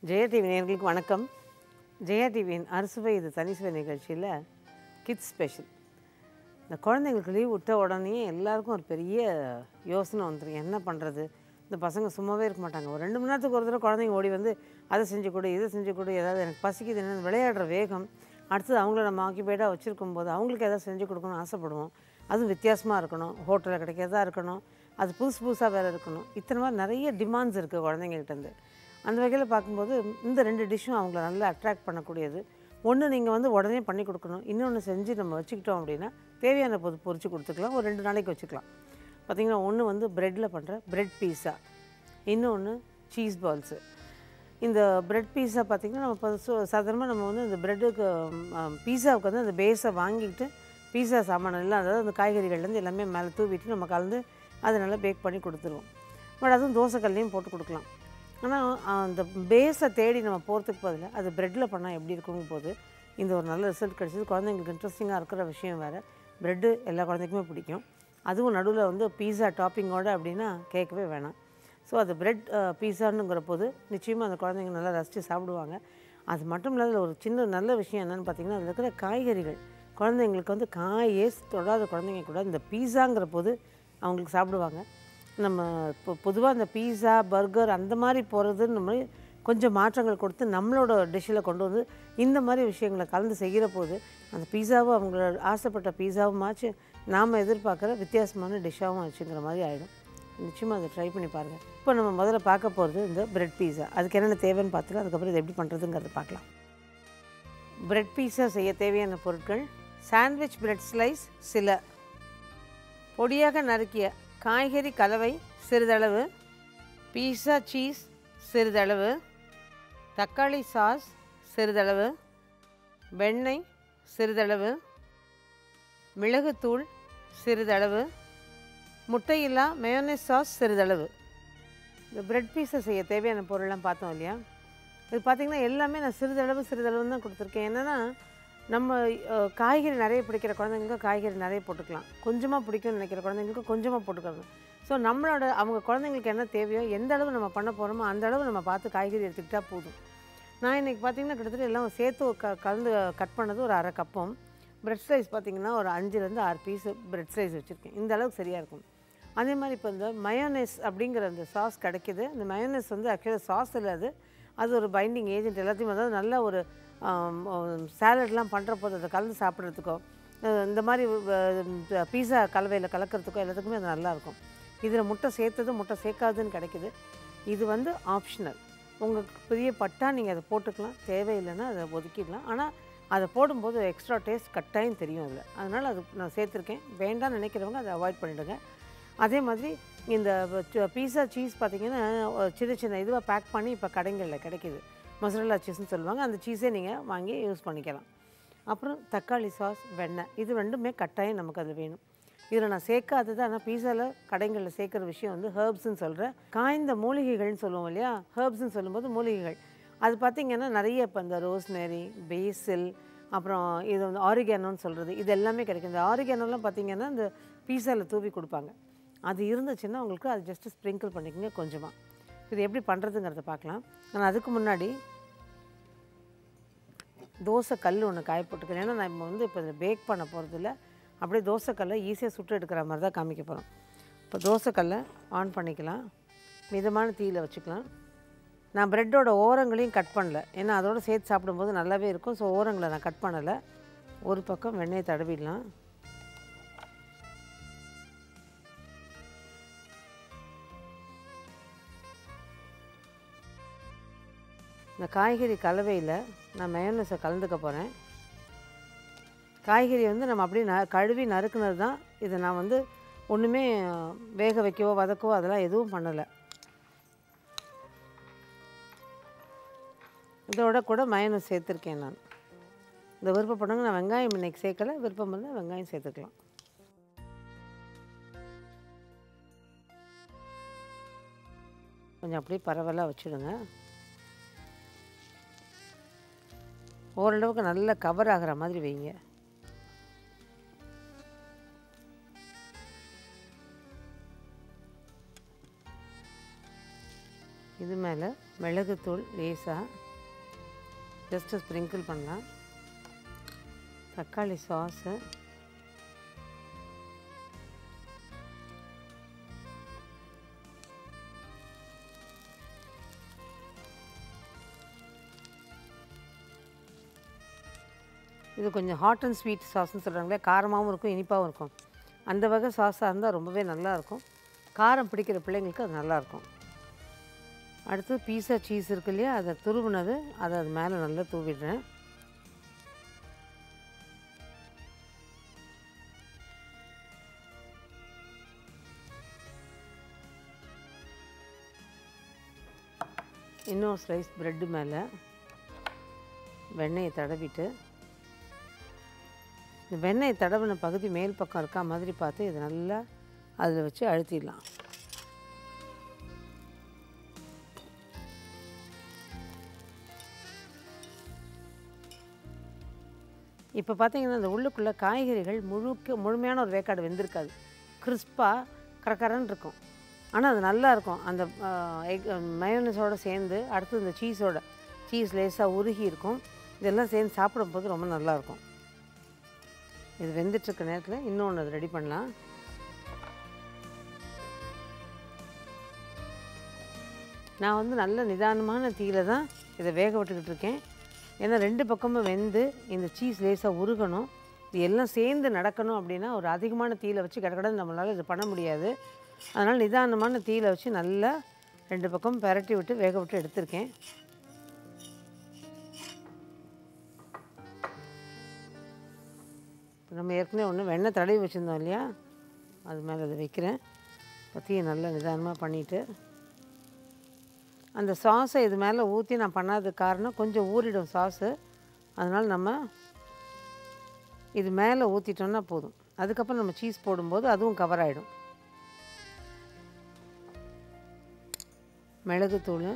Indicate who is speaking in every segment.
Speaker 1: Jaya TV நேயர்களுக்கு வணக்கம். ஜெயா டிவியின் அறுசுவை இது தனிசுவை நிகழ்ச்சியில் கிட்ஸ் ஸ்பெஷல். இந்த குழந்தைங்களுக்கு லீவ் விட்ட உடனே எல்லாருக்கும் ஒரு பெரிய யோசனை வந்துடும், என்ன பண்ணுறது. இந்த பசங்க சும்மாவே இருக்க மாட்டாங்க. ஒரு 2 மணி நேரத்துக்கு ஒரு தடவை குழந்தைங்க ஓடி வந்து அதை செஞ்சு கொடு, இதை செஞ்சு கொடு, ஏதாவது எனக்கு பசிக்குது, என்ன விளையாடுற வேகம். அடுத்தது அவங்கள நம்ம ஆக்கிபைடாக வச்சுருக்கும் போது அவங்களுக்கு எதாவது செஞ்சு கொடுக்கணும்னு ஆசைப்படுவோம். அதுவும் வித்தியாசமாக இருக்கணும், ஹோட்டலில் கிடைக்கிறதா இருக்கணும், அது புதுசு புதுசாக வேறு இருக்கணும். இத்தனை மாதிரி நிறைய டிமாண்ட்ஸ் இருக்குது குழந்தைங்கள்ட்டேருந்து. அந்த வகையில் பார்க்கும்போது இந்த 2 டிஷ்ஷும் அவங்கள நல்லா அட்ராக்ட் பண்ணக்கூடியது. ஒன்று நீங்கள் வந்து உடனே பண்ணி கொடுக்கணும், இன்னொன்று செஞ்சு நம்ம வச்சுக்கிட்டோம் அப்படின்னா தேவையான போது பொரிச்சு கொடுத்துக்கலாம், ஒரு 2 நாளைக்கு வச்சுக்கலாம். பார்த்திங்கன்னா ஒன்று வந்து ப்ரெட்டில் பண்ணுற ப்ரெட் பீஸா, இன்னொன்று சீஸ் பால்ஸு. இந்த ப்ரெட் பீஸா பார்த்திங்கன்னா நம்ம இப்போ சாதாரணமாக நம்ம வந்து இந்த ப்ரெட்டுக்கு பீஸாவுக்கு வந்து அந்த பேஸை வாங்கிக்கிட்டு பீஸா சாமான் எல்லாம், அதாவது அந்த காய்கறிகள்லேருந்து எல்லாமே மேலே தூவிட்டு நம்ம கலந்து அதை நல்லா பேக் பண்ணி கொடுத்துருவோம். பட் அதுவும் தோசைக்கல்லையும் போட்டு கொடுக்கலாம். ஆனால் அந்த பேஸை தேடி நம்ம போகிறதுக்கு பதில் அது ப்ரெட்டில் பண்ணால் எப்படி இருக்குங்கும் போது இந்த ஒரு நல்ல ரிசல்ட் கிடச்சிது. குழந்தைங்களுக்கு இன்ட்ரெஸ்டிங்காக இருக்கிற விஷயம் வேறு. ப்ரெட்டு எல்லா குழந்தைக்குமே பிடிக்கும். அதுவும் நடுவில் வந்து பீஸா டாப்பிங்கோடு அப்படின்னா கேட்கவே வேணாம். ஸோ அது ப்ரெட் பீஸானுங்கிற போது நிச்சயமாக அந்த குழந்தைங்க நல்லா ரசித்து சாப்பிடுவாங்க. அது மட்டும் இல்லாத ஒரு சின்ன நல்ல விஷயம் என்னென்னு பார்த்திங்கன்னா, அதில் இருக்கிற காய்கறிகள் குழந்தைங்களுக்கு வந்து காயே தொடாத குழந்தைங்க கூட இந்த பீஸாங்கிற போது அவங்களுக்கு சாப்பிடுவாங்க. நம்ம இப்போ பொதுவாக இந்த பீஸா பர்கர் அந்த மாதிரி போகிறதுன்னு நம்ம கொஞ்சம் மாற்றங்கள் கொடுத்து நம்மளோட டிஷ்ஷில் கொண்டு வந்து இந்த மாதிரி விஷயங்களை கலந்து செய்கிற போது அந்த பீஸாவும் அவங்களோட ஆசைப்பட்ட பீஸாவும் ஆச்சு, நாம் எதிர்பார்க்குற வித்தியாசமான டிஷ்ஷாகவும் ஆச்சுங்கிற மாதிரி ஆகிடும். நிச்சயமாக அதை ட்ரை பண்ணி பாருங்கள். இப்போ நம்ம முதல்ல பார்க்க போகிறது இந்த ப்ரெட் பீஸா. அதுக்கு என்னென்ன தேவைன்னு பார்த்துட்டு அதுக்கப்புறம் இது எப்படி பண்ணுறதுங்கிறத பார்க்கலாம். ப்ரெட் பீஸா செய்ய தேவையான பொருட்கள்: சாண்ட்விச் ப்ரெட் ஸ்லைஸ் சில, பொடியாக நறுக்கிய காய்கறி கலவை சிறிதளவு, பீஸா சீஸ் சிறிதளவு, தக்காளி சாஸ் சிறிதளவு, வெண்ணெய் சிறிதளவு, மிளகுத்தூள் சிறிதளவு, முட்டையில்லா மயோனைஸ் சாஸ் சிறிதளவு. இந்த ப்ரெட் பீஸை செய்ய தேவையான பொருள்லாம் பார்த்தோம் இல்லையா? இது பார்த்திங்கன்னா எல்லாமே நான் சிறிதளவுன்னு தான் கொடுத்துருக்கேன். என்னென்னா நம்ம காய்கறி நிறைய பிடிக்கிற குழந்தைங்களுக்கு காய்கறி நிறைய போட்டுக்கலாம், கொஞ்சமாக பிடிக்கும்னு நினைக்கிற குழந்தைங்களுக்கு கொஞ்சமாக போட்டுக்கலாம். ஸோ நம்மளோட அவங்க குழந்தைங்களுக்கு என்ன தேவையோ எந்த அளவு நம்ம பண்ண போகிறோமோ அந்த அளவு நம்ம பார்த்து காய்கறி எடுத்துக்கிட்டால் போதும். நான் இன்றைக்கி பார்த்திங்கன்னா கிட்டத்தட்ட எல்லாம் சேர்த்து கலந்து கட் பண்ணது ஒரு 1/2 கப்பும், ப்ரெட் ஸ்லைஸ் பார்த்திங்கன்னா ஒரு 5லேருந்து 6 பீஸு ப்ரெட் ஸ்லைஸ் வச்சுருக்கேன். இந்த அளவுக்கு சரியாக இருக்கும். அதே மாதிரி இப்போ இந்த மயோனைஸ் அப்படிங்கிற அந்த சாஸ் கிடைக்கிது. இந்த மயோனைஸ் வந்து ஆக்சுவலாக சாஸ் இல்லை, அது ஒரு பைண்டிங் ஏஜென்ட். எல்லாத்தையும் அதாவது நல்ல ஒரு சாலட்லாம் பண்ணுற போது அதை கலந்து சாப்பிட்றதுக்கோ இந்த மாதிரி பீஸா கலவையில் கலக்கிறதுக்கோ எல்லாத்துக்குமே அது நல்லாயிருக்கும். இதில் முட்டை சேர்த்தது முட்டை சேர்க்காதுன்னு கிடைக்கிது. இது வந்து ஆப்ஷனல். உங்களுக்கு பிரியப்பட்டா நீங்கள் அதை போட்டுக்கலாம், தேவையில்லைன்னா அதை ஒதுக்கிடலாம். ஆனால் அதை போடும்போது எக்ஸ்ட்ரா டேஸ்ட் கட்டாயம் தெரியும் அதில். அதனால் அது நான் சேர்த்துருக்கேன். வேண்டாம்னு நினைக்கிறவங்க அதை அவாய்ட் பண்ணிவிடுங்க. அதே மாதிரி இந்த பீஸா சீஸ் பார்த்திங்கன்னா சின்ன சின்ன இதுவாக பேக் பண்ணி இப்போ கடைகளில் கிடைக்கிது. மொசரல்லா சீஸ்ன்னு சொல்லுவாங்க. அந்த சீஸே நீங்கள் வாங்கி யூஸ் பண்ணிக்கலாம். அப்புறம் தக்காளி சாஸ், வெண்ணெய், இது 2மே கட்டாயம் நமக்கு அது வேணும். இதில் நான் சேர்க்காதது, ஆனால் பீஸாவில் கடைகளில் சேர்க்குற விஷயம் வந்து ஹெர்ப்ஸ்ன்னு சொல்கிறேன். காய்ந்த மூலிகைகள்னு சொல்லுவோம் இல்லையா? ஹெர்ப்ஸ்ன்னு சொல்லும்போது மூலிகைகள் அது பார்த்திங்கன்னா நிறைய இப்போ இந்த ரோஸ்மேரி, பேசில், அப்புறம் இது வந்து ஆரிகானோன்னு சொல்கிறது, இது எல்லாமே கிடைக்கும். இந்த ஆரிகானோலாம் பார்த்திங்கன்னா இந்த பீஸாவில் தூவி கொடுப்பாங்க. அது இருந்துச்சுன்னா உங்களுக்கு அது ஜஸ்ட்டு ஸ்ப்ரிங்கிள் பண்ணிக்கோங்க கொஞ்சமாக. இது எப்படி பண்ணுறதுங்கிறத பார்க்கலாம். ஆனால் அதுக்கு முன்னாடி தோசை கல் ஒன்று காய போட்டுக்கிறேன். ஏன்னா நான் இப்போ இதில் பேக் பண்ண போகிறதில்ல, அப்படியே தோசைக்கல்லை ஈஸியாக சுட்டு எடுக்கிற மாதிரி தான் காமிக்க போகிறோம். இப்போ தோசைக்கல்லை ஆன் பண்ணிக்கலாம், மிதமான தீயில் வச்சுக்கலாம். நான் ப்ரெட்டோட ஓரங்களையும் கட் பண்ணல, ஏன்னா அதோடு சேர்த்து சாப்பிடும்போது நல்லாவே இருக்கும். ஸோ ஓரங்களை நான் கட் பண்ணலை. ஒரு பக்கம் வெண்ணெயை தடவிடலாம். இந்த காய்கறி கலவையில் நான் மயோனைஸை கலந்துக்க போகிறேன். காய்கறி வந்து நம்ம அப்படியே கழுவி நறுக்குனது தான். இதை நான் வந்து ஒன்றுமே வேக வைக்கவோ வதக்கவோ அதெல்லாம் எதுவும் பண்ணலை. இதோட கூட மயோனைஸ் சேர்த்துருக்கேன் நான். இந்த விருப்பப்படுங்க. நான் வெங்காயம் இன்றைக்கி சேர்க்கலை, விருப்பம் இருந்தால் வெங்காயம் சேர்த்துக்கலாம். கொஞ்சம் அப்படியே பரவலாக வச்சுடுங்க. ஓரளவுக்கு நல்லா கவர் ஆகிற மாதிரி வைங்க. இது மேலே மிளகுத்தூள் லேசாக ஜஸ்ட்டு ஸ்ப்ரிங்கிள் பண்ணலாம். தக்காளி சாஸு, இது கொஞ்சம் ஹாட் அண்ட் ஸ்வீட் சாஸ்ன்னு சொல்கிறாங்களே, காரமாகவும் இருக்கும் இனிப்பாகவும் இருக்கும். அந்த வகை சாஸாக இருந்தால் ரொம்பவே நல்லாயிருக்கும். காரம் பிடிக்கிற பிள்ளைங்களுக்கு அது நல்லாயிருக்கும். அடுத்து பீஸா சீஸ் இருக்கு இல்லையா, அதை துருவினது அதை அது மேலே நல்லா தூவிடுறேன். இன்னொரு ஸ்லைஸ் ப்ரெட்டு மேலே வெண்ணெயை தடவிட்டு, இந்த வெண்ணெய் தடவின பகுதி மேல் பக்கம் இருக்கா மாதிரி பார்த்து இதை நல்லா அதில் வச்சு அழுத்திடலாம். இப்போ பார்த்தீங்கன்னா இந்த உள்ளுக்குள்ளே காய்கறிகள் முழுமையான ஒரு வேக்காடு வெந்திருக்காது. கிறிஸ்பாக கரக்கரன்னு இருக்கும். ஆனால் அது நல்லாயிருக்கும். அந்த மயோனஸோடு சேர்ந்து அடுத்து இந்த சீஸ் லேசாக உருகி இருக்கும். இதெல்லாம் சேர்ந்து சாப்பிடும்போது ரொம்ப நல்லாயிருக்கும். இது வெந்துட்டுருக்க நேரத்தில் இன்னொன்று அது ரெடி பண்ணலாம். நான் வந்து நல்ல நிதானமான தீயில தான் இதை வேக விட்டுக்கிட்டு இருக்கேன். ஏன்னா 2 பக்கமும் வெந்து இந்த சீஸ் லேசாக உருகணும். இது எல்லாம் சேர்ந்து நடக்கணும் அப்படின்னா ஒரு அதிகமான தீயில வச்சு கடகடன்னு நம்மளால் இது பண்ண முடியாது. அதனால் நிதானமான தீயில வச்சு நல்லா 2 பக்கமும் பெரட்டி விட்டு வேக விட்டு எடுத்திருக்கேன். நம்ம ஏற்கனவே ஒன்று வெண்ணெய் தடவி வச்சுருந்தோம் இல்லையா, அது மேலே அதை வைக்கிறேன். பற்றியை நல்லா நிதானமாக பண்ணிவிட்டு அந்த சாஸை இது மேலே ஊற்றி நான் பண்ணாததுக்கு காரணம் கொஞ்சம் ஊறிடும் சாஸு. அதனால் நம்ம இது மேலே ஊற்றிட்டோம்னா போதும். அதுக்கப்புறம் நம்ம சீஸ் போடும்போது அதுவும் கவர் ஆகிடும். மிளகுத்தூள்,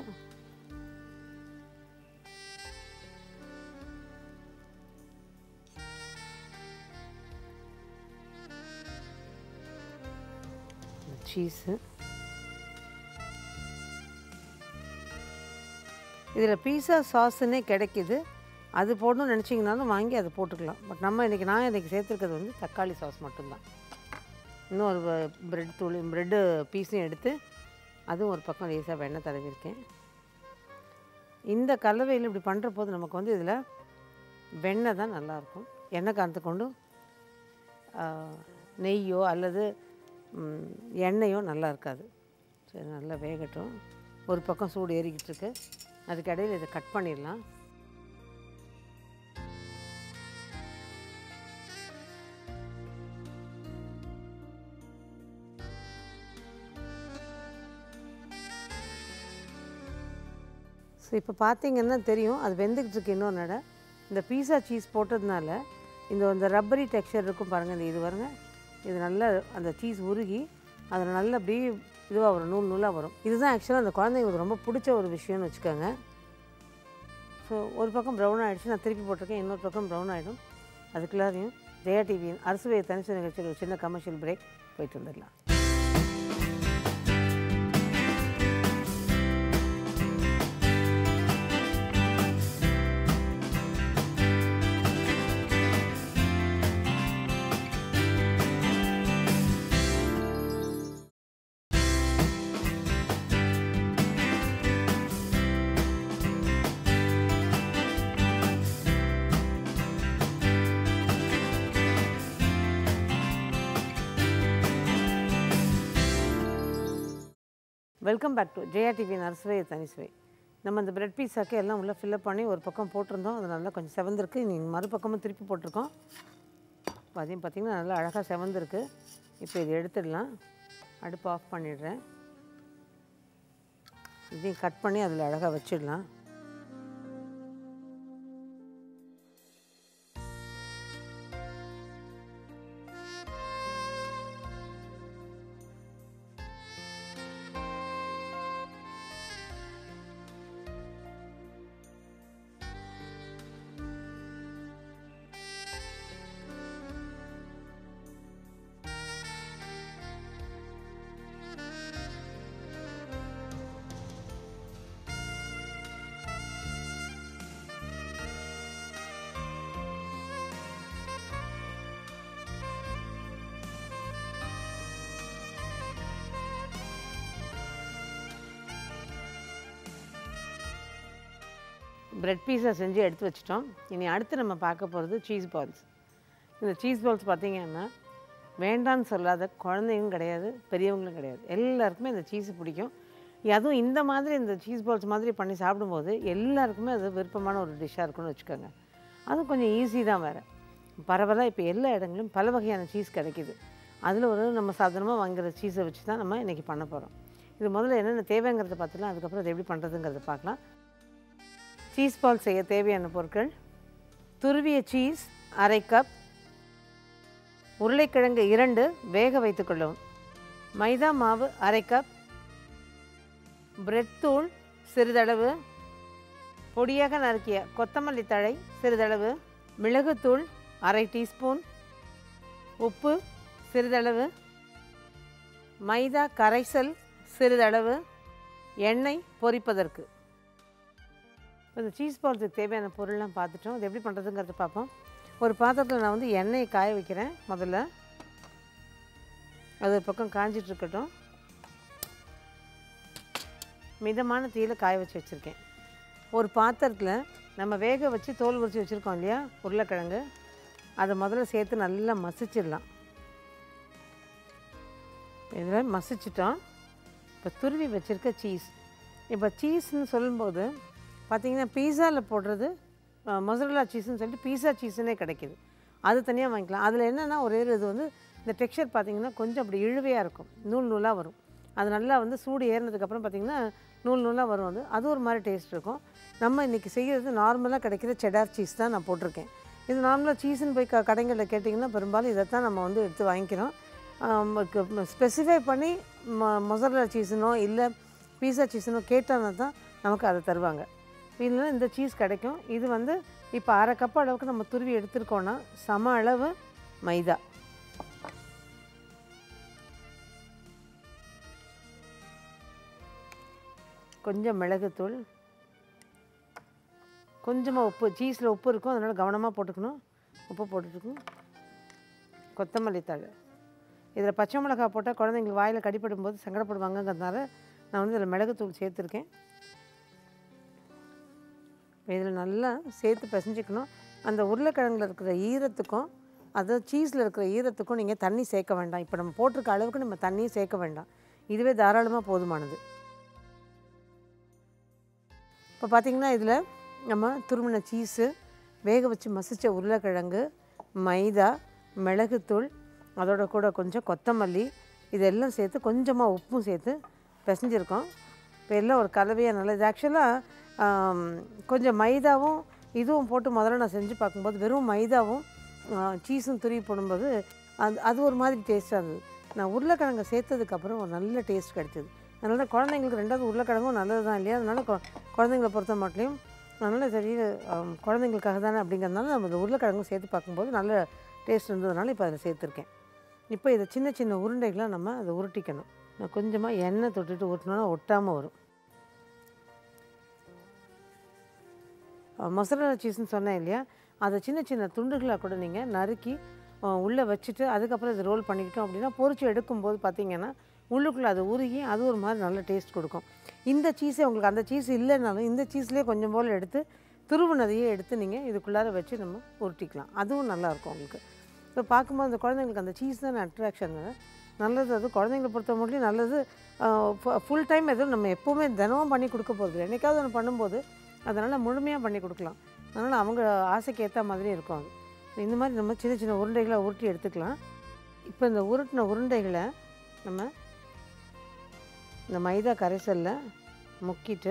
Speaker 1: சீஸு, இதில் பீஸா சாஸுன்னே கிடைக்கிது. அது போடணும்னு நினச்சிங்கனாலும் வாங்கி அதை போட்டுக்கலாம். பட் நான் இன்றைக்கி சேர்த்துருக்கிறது வந்து தக்காளி சாஸ் மட்டும்தான். இன்னும் ஒரு ப்ரெட்டு பீஸையும் எடுத்து அதுவும் ஒரு பக்கம் லேசாக வெண்ணெய் தடவிருக்கேன். இந்த கலவையில் இப்படி பண்ணுற போது நமக்கு வந்து இதில் வெண்ணெய் தான் நல்லாயிருக்கும். எண்ணெய் காரத்தை கொண்டு நெய்யோ அல்லது எண்ணெயோ நல்லா இருக்காது. சரி, நல்லா வேகட்டும். ஒரு பக்கம் சூடு ஏறிக்கிட்டு இருக்கு. அதுக்கு இடையில் இதை கட் பண்ணிடலாம். ஸோ இப்போ பார்த்தீங்கன்னா தெரியும் அது வெந்துக்கிட்டு இருக்கு. இன்னொரு நடை இந்த பீஸா சீஸ் போட்டதுனால இந்த ரப்பரி டெக்ஸ்சர் இருக்கும் பாருங்கள். இது பாருங்கள், இது நல்லா அந்த சீஸ் உருகி அதில் நல்லா அப்படியே இதுவாக வரும், நூலாக வரும். இதுதான் ஆக்சுவலாக அந்த குழந்தைங்களுக்கு ரொம்ப பிடிச்ச ஒரு விஷயம்னு வச்சுக்கோங்க. ஸோ ஒரு பக்கம் ப்ரௌன் ஆகிடுச்சு, நான் திருப்பி போட்டிருக்கேன். இன்னொரு பக்கம் ப்ரௌன் ஆகிடும். அதுக்குள்ளாரையும் ஜெயா டிவியின் அறுசுவை தனிச்சு நிகழ்ச்சியில் ஒரு சின்ன கமர்ஷியல் பிரேக் போயிட்டு வந்துடலாம். வெல்கம் பேக் டு ஜெயா டிவியின் அறுசுவை தனிசுவை. நம்ம இந்த பிரெட் பீஸாக்கு எல்லாம் உள்ளே ஃபில்லப் பண்ணி ஒரு பக்கம் போட்டிருந்தோம். அது நல்லா கொஞ்சம் செவந்திருக்கு. நீங்கள் மறுபக்கமும் திருப்பி போட்டிருக்கோம். அதையும் பார்த்திங்கன்னா நல்லா அழகாக செவந்திருக்கு. இப்போ இது எடுத்துடலாம். அடுப்பு ஆஃப் பண்ணிடுறேன். இதையும் கட் பண்ணி அதில் அழகாக வச்சிடலாம். பிரெட் பீஸா செஞ்சு எடுத்து வச்சிட்டோம். இனி அடுத்து நம்ம பார்க்க போகிறது சீஸ் பால்ஸ். இந்த சீஸ் பால்ஸ் பார்த்திங்கன்னா வேண்டான்னு சொல்லாத குழந்தைங்களும் கிடையாது, பெரியவங்களும் கிடையாது, எல்லாருக்குமே இந்த சீஸ் பிடிக்கும். அதுவும் இந்த மாதிரி இந்த சீஸ் பால்ஸ் மாதிரி பண்ணி சாப்பிடும்போது எல்லாருக்குமே அது விருப்பமான ஒரு டிஷ்ஷாக இருக்குன்னு வச்சுக்கோங்க. அதுவும் கொஞ்சம் ஈஸி தான் வேறு. பரவலாக இப்போ எல்லா இடங்களிலும் பல வகையான சீஸ் கிடைக்கிது. அதில் ஒரு நம்ம சாதாரணமாக வாங்குகிற சீஸை வச்சு தான் நம்ம இன்றைக்கி பண்ண போகிறோம். இது முதல்ல என்னென்ன தேவைங்கிறத பார்த்துலாம், அதுக்கப்புறம் அது எப்படி பண்ணுறதுங்கிறத பார்க்கலாம். சீஸ் பால் செய்ய தேவையான பொருட்கள்: துருவிய சீஸ் 1/2 கப், உருளைக்கிழங்கு 2 வேக வைத்துக்கொள்ளவும், மைதா மாவு 1/2 கப், பிரெட் தூள் சிறிதளவு, பொடியாக நறுக்கிய கொத்தமல்லி தழை சிறிதளவு, மிளகுத்தூள் 1/2 டீஸ்பூன், உப்பு சிறிதளவு, மைதா கரைசல் சிறிதளவு, எண்ணெய் பொரிப்பதற்கு. இந்த சீஸ் பால்ஸுக்கு தேவையான பொருள்லாம் பார்த்துட்டோம். அது எப்படி பண்ணுறதுங்கிறத பார்ப்போம். ஒரு பாத்திரத்தில் நான் வந்து எண்ணெயை காய வைக்கிறேன். முதல்ல அது ஒரு பக்கம் காஞ்சிட்ருக்கட்டும். மிதமான தீயில் காய வச்சு வச்சுருக்கேன். ஒரு பாத்திரத்தில் நம்ம வேக வச்சு தோல் உரித்து வச்சுருக்கோம் இல்லையா உருளைக்கிழங்கு, அதை முதல்ல சேர்த்து நல்லா மசிச்சிடலாம். இதில் மசிச்சிட்டோம். இப்போ துருவி வச்சுருக்க சீஸ். இப்போ சீஸ்ன்னு சொல்லும்போது பார்த்திங்கன்னா பீஸாவில் போடுறது மொசரல்லா சீஸ்ன்னு சொல்லிட்டு பீஸா சீஸுன்னே கிடைக்கிது. அது தனியாக வாங்கிக்கலாம். அதில் என்னென்னா ஒரே இது வந்து இந்த டெக்ஸ்சர் பார்த்திங்கன்னா கொஞ்சம் அப்படி இழுவையாக இருக்கும், நூல் நூலாக வரும். அது நல்லா வந்து சூடு ஏறினதுக்கப்புறம் பார்த்திங்கன்னா நூல் நூலாக வரும். அது ஒரு மாதிரி டேஸ்ட் இருக்கும். நம்ம இன்றைக்கி செய்கிறது நார்மலாக கிடைக்கிற செடார் சீஸ் தான் நான் போட்டிருக்கேன். இது நார்மலாக சீஸுன்னு போய் கடைகளில் கேட்டிங்கன்னா பெரும்பாலும் இதை தான் நம்ம வந்து எடுத்து வாங்கிக்கிறோம். ஸ்பெசிஃபை பண்ணி மொசரல்லா சீஸுனோ இல்லை பீஸா சீஸுனோ கேட்டால் தான் நமக்கு அதை தருவாங்க. இதில் இந்த சீஸ் கிடைக்கும். இது வந்து இப்போ 1/2 கப் அளவுக்கு நம்ம துருவி எடுத்துருக்கோன்னா சம அளவு மைதா, கொஞ்சம் மிளகுத்தூள், கொஞ்சமாக உப்பு. சீஸில் உப்பு இருக்கும், அதனால் கவனமாக போட்டுக்கணும். உப்பு போட்டுட்டுக்கணும். கொத்தமல்லி தழை. இதில் பச்சை மிளகாய் போட்டால் குழந்தைங்களுக்கு வாயில் கடிப்படும் போது சங்கடப்படுவாங்கங்கிறதுனால நான் வந்து இதில் மிளகுத்தூள் சேர்த்துருக்கேன். இதில் நல்லா சேர்த்து பிசைஞ்சிக்கணும். அந்த உருளைக்கிழங்கில் இருக்கிற ஈரத்துக்கும் அதாவது சீஸில் இருக்கிற ஈரத்துக்கும் நீங்கள் தண்ணி சேர்க்க வேண்டாம். இப்போ நம்ம போட்டிருக்க அளவுக்கு நம்ம தண்ணியும் சேர்க்க வேண்டாம். இதுவே தாராளமாக போதுமானது. இப்போ பார்த்திங்கன்னா இதில் நம்ம துருவின சீஸு, வேக வச்சு மசித்த உருளைக்கிழங்கு, மைதா, மிளகுத்தூள், அதோட கூட கொஞ்சம் கொத்தமல்லி, இதெல்லாம் சேர்த்து கொஞ்சமாக உப்பும் சேர்த்து பிசைஞ்சிருக்கோம். இப்போ எல்லாம் ஒரு கலவையாக நல்லா இது ஆக்சுவலாக கொஞ்சம் மைதாவும் இதுவும் போட்டு முதல்ல நான் செஞ்சு பார்க்கும்போது வெறும் மைதாவும் சீஸும் துருவி போடும்போது அது ஒரு மாதிரி டேஸ்ட்டாக இருந்தது. நான் உருளைக்கிழங்கை சேர்த்ததுக்கப்புறம் ஒரு நல்ல டேஸ்ட் கிடச்சிது. அதனால் குழந்தைங்களுக்கு 2வது உருளைக்கிழங்கும் நல்லது தான் இல்லையா, அதனால் குழந்தைங்களை பொறுத்த மாட்டிலையும் அதனால் சரி குழந்தைங்களுக்காக தானே அப்படிங்கிறதுனால நம்ம இந்த உருளைக்கிழங்கும் சேர்த்து பார்க்கும்போது நல்ல டேஸ்ட் இருந்ததுனால இப்போ அதில் சேர்த்துருக்கேன். இப்போ இதை சின்ன சின்ன உருண்டைகளாக நம்ம அதை உருட்டிக்கணும். நான் கொஞ்சமாக எண்ணெய் தொட்டுட்டு உருட்டினோன்னா ஒட்டாமல் வரும். மொசரல்லா சீஸ்ன்னு சொன்னேன் இல்லையா, அதை சின்ன சின்ன துண்டுகளாக கூட நீங்கள் நறுக்கி உள்ளே வச்சுட்டு அதுக்கப்புறம் இது ரோல் பண்ணிக்கிட்டோம் அப்படின்னா பொரிச்சு எடுக்கும்போது பார்த்திங்கன்னா உள்ளுக்குள்ளே அது உருகி அது ஒரு மாதிரி நல்ல டேஸ்ட் கொடுக்கும். இந்த சீஸே உங்களுக்கு அந்த சீஸ் இல்லைனாலும் இந்த சீஸ்லேயே கொஞ்சம் போல் எடுத்து துருவுனதையே எடுத்து நீங்கள் இதுக்குள்ளார வச்சு நம்ம உருட்டிக்கலாம். அதுவும் நல்லாயிருக்கும் உங்களுக்கு. ஸோ பார்க்கும்போது அந்த குழந்தைங்களுக்கு அந்த சீஸ் தான் அட்ராக்ஷன் நல்லது. அது குழந்தைங்களை பொறுத்த மட்டும் நல்லது. ஃபுல் டைம் எதுவும் நம்ம எப்போவுமே தினமும் பண்ணி கொடுக்க போகிறது, என்றைக்காவது ஒன்று பண்ணும்போது அதனால் முழுமையாக பண்ணி கொடுக்கலாம். அதனால் அவங்க ஆசைக்கு ஏற்ற மாதிரி இருக்கும். அது இந்த மாதிரி நம்ம சின்ன சின்ன உருண்டைகளை உருட்டி எடுத்துக்கலாம். இப்போ இந்த உருட்டின உருண்டைகளை நம்ம இந்த மைதா கரைசலில் முக்கிட்டு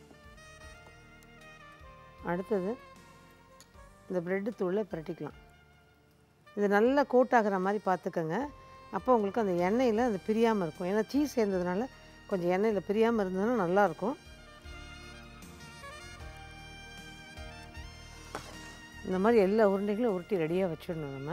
Speaker 1: அடுத்தது இந்த ப்ரெட்டு தூளை பிரட்டிக்கலாம். இது நல்லா கோட் ஆகிற மாதிரி பார்த்துக்கோங்க. அப்போ உங்களுக்கு அந்த எண்ணெயில் அது பிரியாமல் இருக்கும். ஏன்னா சீஸ் சேர்ந்ததுனால கொஞ்சம் எண்ணெயில் பிரியாமல் இருந்ததுன்னா நல்லாயிருக்கும். இந்த மாதிரி எல்லா உருண்டைகளும் உருட்டி ரெடியாக வச்சிடணும். நம்ம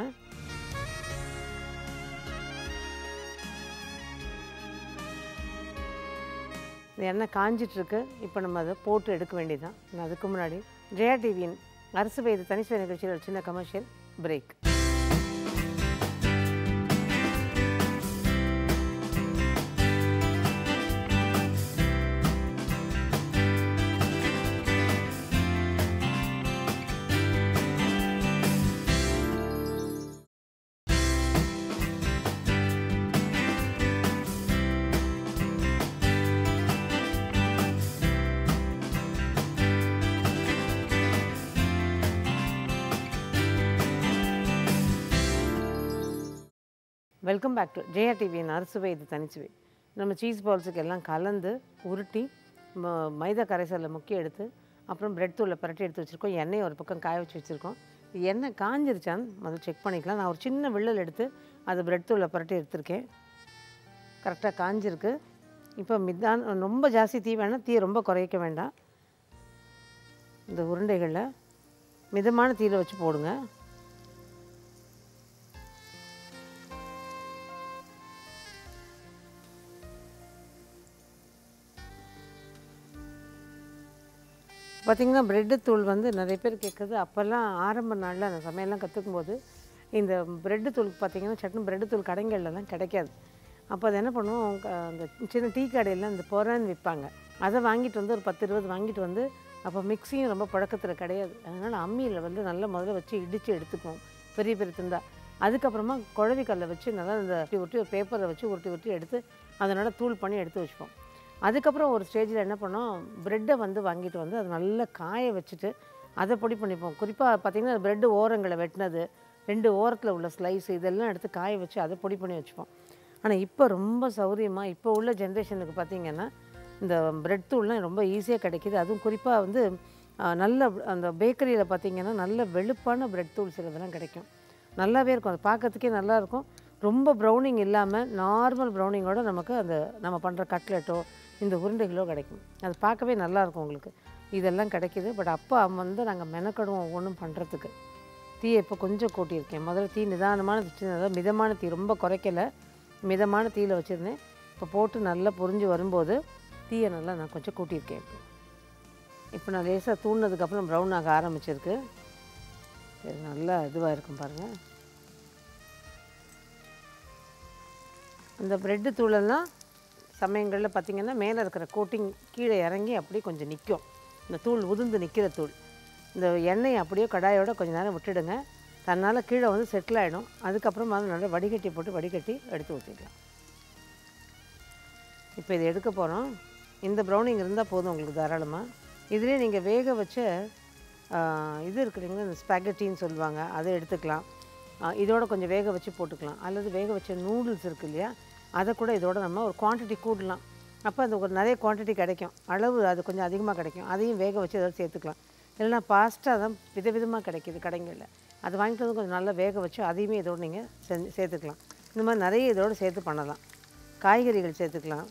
Speaker 1: இந்த எண்ணெய் காஞ்சிட்ருக்கு. இப்போ நம்ம அதை போட்டு எடுக்க வேண்டியதுதான். அதுக்கு முன்னாடி ஜெயா டிவியின் அரசு வயது தனிசுவை நிகழ்ச்சியில் சின்ன commercial break. Welcome back to Jaya டிவியின் அறுசுவை இது தனிச்சுவை. நம்ம சீஸ் பால்ஸுக்கு எல்லாம் கலந்து உருட்டி மைதா கரைசலில் முக்கி எடுத்து அப்புறம் பிரெட் தூளில் பரட்டி எடுத்து வச்சுருக்கோம். எண்ணெய் ஒரு பக்கம் காய வச்சு வச்சுருக்கோம். எண்ணெய் காஞ்சிருச்சான்னு முதல்ல செக் பண்ணிக்கலாம். நான் ஒரு சின்ன விள்ளல் எடுத்து அது பிரெட் தூளில் பரட்டி எடுத்திருக்கேன். கரெக்டாக காஞ்சிருக்கு. இப்போ ரொம்ப ஜாஸ்தி தீ வேணாம், தீயை ரொம்ப குறைக்க வேண்டாம். இந்த உருண்டைகளில் மிதமான தீயில் வச்சு போடுங்க. பார்த்திங்கன்னா ப்ரெட்டு தூள் வந்து நிறைய பேர் கேட்குறது. அப்போல்லாம் ஆரம்ப நாளில் அந்த சமையல்லாம் கற்றுக்கும் போது இந்த ப்ரெட்டு தூள் பார்த்திங்கன்னா சட்னி ப்ரெட்டு தூள் கடைகள்லாம் கிடைக்காது. அப்போ அதை என்ன பண்ணுவோம், அந்த சின்ன டீ கடையில் இந்த பொறான்னு விற்பாங்க. அதை வாங்கிட்டு வந்து ஒரு 10-20 வாங்கிட்டு வந்து, அப்போ மிக்ஸியும் ரொம்ப பழக்கத்தில் கிடையாது. அதனால் அம்மியில் வந்து நல்லா முதல்ல வச்சு இடித்து எடுத்துக்குவோம் பெரிய பெரிய துண்டா. அதுக்கப்புறமா குழவி கல்லை வச்சு நல்லா இந்த உருட்டி ஒரு பேப்பரை வச்சு உருட்டி எடுத்து அதனால் தூள் பண்ணி எடுத்து வச்சுப்போம். அதுக்கப்புறம் ஒரு ஸ்டேஜில் என்ன பண்ணோம், ப்ரெட்டை வந்து வாங்கிட்டு வந்து அதை நல்லா காய வச்சுட்டு அதை பொடி பண்ணிப்போம். குறிப்பாக பார்த்திங்கன்னா ப்ரெட்டு ஓரங்களை வெட்டினது, 2 ஓரத்தில் உள்ள ஸ்லைஸு இதெல்லாம் எடுத்து காய வச்சு அதை பொடி பண்ணி வச்சுப்போம். ஆனால் இப்போ ரொம்ப சௌரியமாக இப்போ உள்ள ஜென்ரேஷனுக்கு பார்த்திங்கன்னா இந்த ப்ரெட் தூள்லாம் ரொம்ப ஈஸியாக கிடைக்கிது. அதுவும் குறிப்பாக வந்து நல்ல அந்த பேக்கரியில் பார்த்திங்கன்னா நல்ல வெளுப்பான ப்ரெட் தூள் சிலதெல்லாம் கிடைக்கும். நல்லாவே இருக்கும், அது பார்க்கறதுக்கே நல்லாயிருக்கும். ரொம்ப ப்ரௌனிங் இல்லாமல் நார்மல் ப்ரௌனிங்கோடு நமக்கு அந்த நம்ம பண்ணுற கட்லெட்டோ இந்த உருண்டைகளோ கிடைக்கும். அது பார்க்கவே நல்லாயிருக்கும் உங்களுக்கு. இதெல்லாம் கிடைக்கிது. பட் அப்போ வந்து நாங்கள் மெனக்கடுவோம் ஒவ்வொன்றும் பண்ணுறதுக்கு. தீயை இப்போ கொஞ்சம் கூட்டியிருக்கேன். முதல்ல தீ நிதானமான அதாவது மிதமான தீ, ரொம்ப குறைக்கலை, மிதமான தீயில் வச்சுருந்தேன். இப்போ போட்டு நல்லா பொரிஞ்சு வரும்போது தீயை நல்லா நான் கொஞ்சம் கூட்டியிருக்கேன். இப்போ நான் லேசாக தூண்டினதுக்கப்புறம் ப்ரௌன் ஆக ஆரம்பிச்சிருக்கு. சரி, நல்லா இதுவாக இருக்கும் பாருங்கள். அந்த ப்ரெட்டு தூளெல்லாம் சமயங்களில் பார்த்திங்கன்னா மேலே இருக்கிற கோட்டிங் கீழே இறங்கி அப்படியே கொஞ்சம் நிற்கும். இந்த தூள் உதிர்ந்து நிற்கிற தூள், இந்த எண்ணெயை அப்படியே கடாயோட கொஞ்சம் நேரம் விட்டுடுங்க. தன்னால் கீழே வந்து செட்டில் ஆகிடும். அதுக்கப்புறமா நல்லா வடிகட்டி போட்டு வடிகட்டி எடுத்து ஊற்றிடலாம். இப்போ இதை எடுக்க போகிறோம். இந்த ப்ரௌனிங் இருந்தால் போதும் உங்களுக்கு தாராளமாக. இதுலேயே நீங்கள் வேக வச்ச இது இருக்குதுங்களா, இந்த ஸ்பேகட்டின்னு சொல்லுவாங்க, அதை எடுத்துக்கலாம். இதோட கொஞ்சம் வேக வச்சு போட்டுக்கலாம். அல்லது வேக வச்ச நூடுல்ஸ் இருக்குது இல்லையா, அதை கூட இதோட நம்ம ஒரு குவான்டிட்டி கூடலாம். அப்போ அது ஒரு நிறைய குவான்டிட்டி கிடைக்கும், அளவு அது கொஞ்சம் அதிகமாக கிடைக்கும். அதையும் வேக வச்சு இதோட சேர்த்துக்கலாம். இல்லைனா பாஸ்டா தான் விதவிதமாக கிடைக்கிது கடைங்களில். அது வாங்கிட்டு வந்து கொஞ்சம் நல்லா வேக வச்சு அதையுமே இதோடு நீங்கள் சேர்த்துக்கலாம். இந்த மாதிரி நிறைய இதோடு சேர்த்து பண்ணலாம். காய்கறிகள் சேர்த்துக்கலாம்.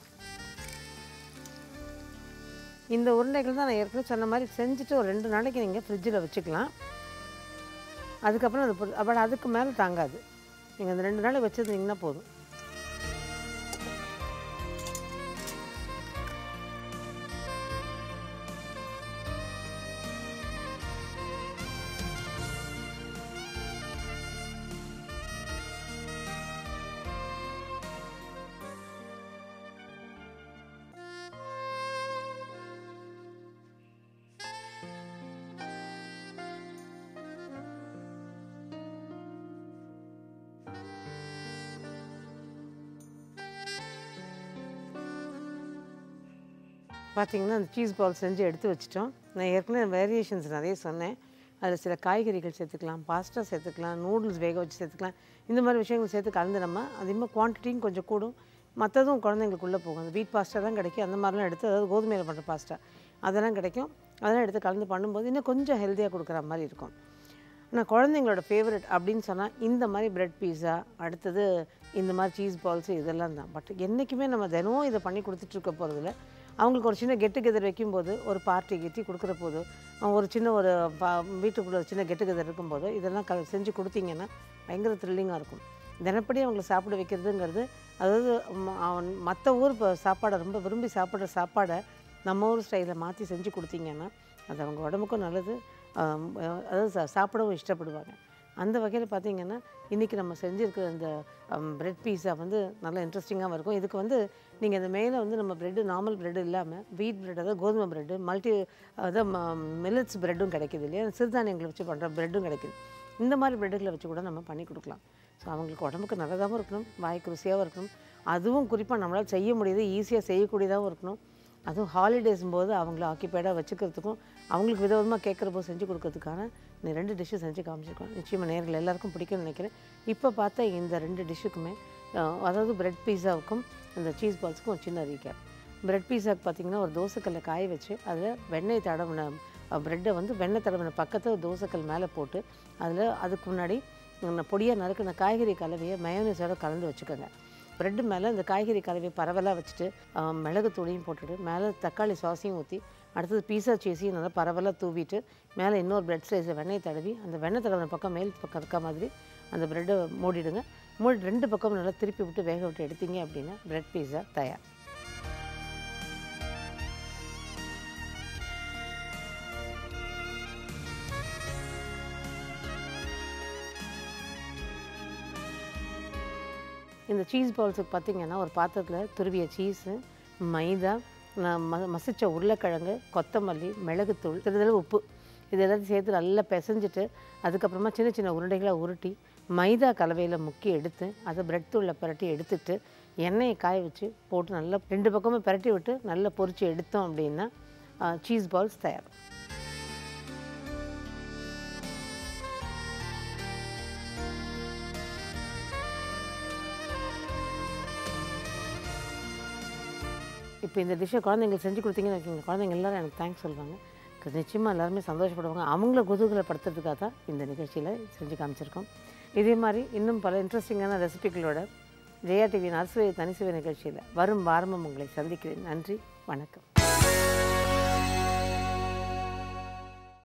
Speaker 1: இந்த உருண்டைகள் தான் நான் ஏற்கனவே சொன்ன மாதிரி செஞ்சுட்டு ஒரு 2 நாளைக்கு நீங்கள் ஃப்ரிட்ஜில் வச்சுக்கலாம். அதுக்கப்புறம் அது அப்போ அதுக்கு மேலே தாங்காது. நீங்கள் அந்த 2 நாளைக்கு வச்சுருந்தீங்கன்னா போதும். பார்த்திங்கன்னா அந்த சீஸ் பால் செஞ்சு எடுத்து வச்சிட்டோம். நான் ஏற்கனவே வேரியேஷன்ஸ் நிறைய சொன்னேன். அதில் சில காய்கறிகள் சேர்த்துக்கலாம், பாஸ்டா சேர்த்துக்கலாம், நூடுல்ஸ் வேக வச்சு சேர்த்துக்கலாம். இந்த மாதிரி விஷயங்கள் சேர்த்து கலந்து நம்ம அதிகமாக குவான்டிட்டியும் கொஞ்சம் கூடும். மற்றதும் குழந்தைங்களுக்குள்ளே போகும். அந்த வீட் பாஸ்டா தான் கிடைக்கும். அந்த மாதிரிலாம் எடுத்து, அதாவது கோதுமையில் பண்ணுற பாஸ்டா அதெல்லாம் கிடைக்கும். அதெல்லாம் எடுத்து கலந்து பண்ணும்போது இன்னும் கொஞ்சம் ஹெல்த்தியாக கொடுக்குற மாதிரி இருக்கும். ஆனால் குழந்தைங்களோட ஃபேவரட் அப்படின்னு சொன்னால் இந்த மாதிரி ப்ரெட் பீஸா, அடுத்தது இந்த மாதிரி சீஸ் பால்ஸு இதெல்லாம் தான். பட் என்றைக்குமே நம்ம தினமும் இதை பண்ணி கொடுத்துட்ருக்க போகிறதில்ல. அவங்களுக்கு ஒரு சின்ன கெட் டுகெதர் வைக்கும்போது, ஒரு பார்ட்டி கிட்டி கொடுக்குற போது, ஒரு சின்ன ஒரு வீட்டுக்குள்ளே ஒரு சின்ன கெட் டுகெதர் இருக்கும்போது இதெல்லாம் செஞ்சு கொடுத்தீங்கன்னா பயங்கர த்ரில்லிங்காக இருக்கும். தினப்படி அவங்களை சாப்பிட வைக்கிறதுங்கிறது, அதாவது மற்ற ஊர் சாப்பாடை ரொம்ப விரும்பி சாப்பிட்ற சாப்பாடை நம்ம ஊர் ஸ்டைலில் மாற்றி செஞ்சு கொடுத்தீங்கன்னா அது அவங்க உடம்புக்கும் நல்லது, அதாவது சாப்பிடவும் இஷ்டப்படுவாங்க. அந்த வகையில் பார்த்திங்கன்னா இன்றைக்கி நம்ம செஞ்சுருக்கிற இந்த ப்ரெட் பீஸா வந்து நல்லா இன்ட்ரெஸ்டிங்காகவும் இருக்கும். இதுக்கு வந்து நீங்கள் இந்த மேலே வந்து நம்ம ப்ரெட்டு நார்மல் ப்ரெட்டு இல்லாமல் வீட் ப்ரெட், அதாவது கோதுமை ப்ரெட்டு, அதாவது மில்லட்ஸ் ப்ரெட்டும் கிடைக்கிது இல்லையா, சிறுதானியங்களை வச்சு பண்ணுற ப்ரெட்டும் கிடைக்கிது. இந்த மாதிரி ப்ரெட்டுகளை வச்சு கூட நம்ம பண்ணி கொடுக்கலாம். ஸோ அவங்களுக்கு உடம்புக்கு நல்லதாகவும் இருக்கணும், வாய்க்கு ருசியாகவும் இருக்கணும். அதுவும் குறிப்பாக நம்மளால் செய்ய முடியுது, ஈஸியாக செய்யக்கூடியதாகவும் இருக்கணும். அதுவும் ஹாலிடேஸும் போது அவங்கள ஆக்கியபைடாக வச்சுக்கிறதுக்கும் அவங்களுக்கு விதவிதமாக கேட்குறப்போ செஞ்சு கொடுக்கறதுக்கான இந்த 2 டிஷ்ஷு செஞ்சு காமிச்சிருக்கோம். நிச்சயமாக நேரில் எல்லாருக்கும் பிடிக்கும்னு நினைக்கிறேன். இப்போ பார்த்தா இந்த 2 டிஷ்ஷுக்குமே அதாவது பிரெட் பீஸாவுக்கும் அந்த சீஸ் பால்ஸுக்கும் ஒரு சின்ன ரீகேப். பிரெட் பீஸாவுக்கு பார்த்திங்கன்னா ஒரு தோசைக்கல்லை காய வச்சு அதில் வெண்ணெய் தடவின ப்ரெட்டை வந்து வெண்ணெய் தடவின பக்கத்தில் தோசைக்கல் மேலே போட்டு அதில் அதுக்கு முன்னாடி பொடியாக நறுக்கின காய்கறி கலவையை மயோனீஸோட கலந்து வச்சுக்கோங்க. ப்ரெட்டு மேலே இந்த காய்கறி கலவையை பரவலாக வச்சுட்டு மிளகு தூளையும் போட்டுட்டு மேலே தக்காளி சாஸையும் ஊற்றி அடுத்தது பீஸா சீஸையும் நல்லா பரவலாக தூவிட்டு மேலே இன்னொரு பிரெட் ஸ்லைஸை வெண்ணெய் தடவி அந்த வெண்ணெய் தடவின பக்கம் மேல் பக்கம் இருக்க மாதிரி அந்த ப்ரெட்டை மூடிடுங்க. மூடி 2 பக்கமும் நல்லா திருப்பி விட்டு வேக விட்டு எடுத்தீங்க அப்படின்னா பிரெட் பீஸா தயார். இந்த சீஸ் பால்ஸுக்கு பார்த்திங்கன்னா ஒரு பாத்திரத்தில் துருவிய சீஸு, மைதா, மசிச்ச உருளைக்கிழங்கு, கொத்தமல்லி, மிளகுத்தூள், சிறிதளவு உப்பு இது எல்லாத்தையும் சேர்த்து நல்லா பிசைஞ்சிட்டு அதுக்கப்புறமா சின்ன சின்ன உருண்டைகளாக உருட்டி மைதா கலவையில் முக்கி எடுத்து அதை பிரெட் தூளில் பரட்டி எடுத்துட்டு எண்ணெயை காய வச்சு போட்டு நல்லா 2 பக்கமும் பரட்டி விட்டு நல்லா பொரித்து எடுத்தோம் அப்படின்னா சீஸ் பால்ஸ் தயார். இப்போ இந்த டிஷ்ஷை குழந்தைங்களுக்கு செஞ்சு கொடுத்தீங்கன்னு வைக்கிங்க, குழந்தைங்க எல்லோரும் எனக்கு தேங்க்ஸ் சொல்லுவாங்க. நிச்சயமாக எல்லாருமே சந்தோஷப்படுவாங்க. அவங்கள குதூகலப்படுத்துறதுக்காக தான் இந்த நிகழ்ச்சியில் செஞ்சு காமிச்சிருக்கோம். இதே மாதிரி இன்னும் பல இன்ட்ரெஸ்டிங்கான ரெசிபிகளோட ஜெயா டிவியின் அரசுவை தனிசுவை நிகழ்ச்சியில் வரும் வாரமும் உங்களை சந்திக்கிறேன். நன்றி, வணக்கம்.